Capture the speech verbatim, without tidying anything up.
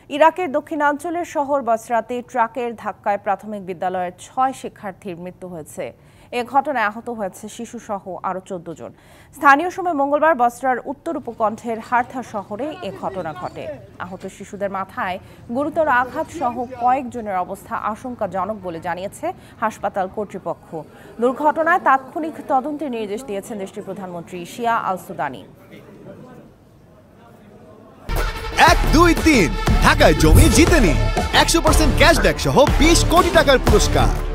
ইরাকের দক্ষিণাঞ্চলের শহর বসরাতে ট্রাকের ধাক্কায় প্রাথমিক বিদ্যালয়ের ছয় শিক্ষার্থীর মৃত্যু হয়েছে। এ ঘটনায় আহত হয়েছে শিশুসহ আরও চোদ্দ জন। স্থানীয় সময় মঙ্গলবার বসরার উত্তর উপকণ্ঠের হারথা শহরে এ ঘটনা ঘটে। আহত শিশুদের মাথায় গুরুতর আঘাত সহ কয়েকজনের অবস্থা আশঙ্কাজনক বলে জানিয়েছে হাসপাতাল কর্তৃপক্ষ। দুর্ঘটনায় তাৎক্ষণিক তদন্তের নির্দেশ দিয়েছেন দেশটির প্রধানমন্ত্রী শিয়া আল সুদানি। এক দুই তিন ঢাকায় জমি জিতে নিন একশো পার্সেন্ট ক্যাশব্যাক সহ বিশ কোটি টাকার পুরস্কার।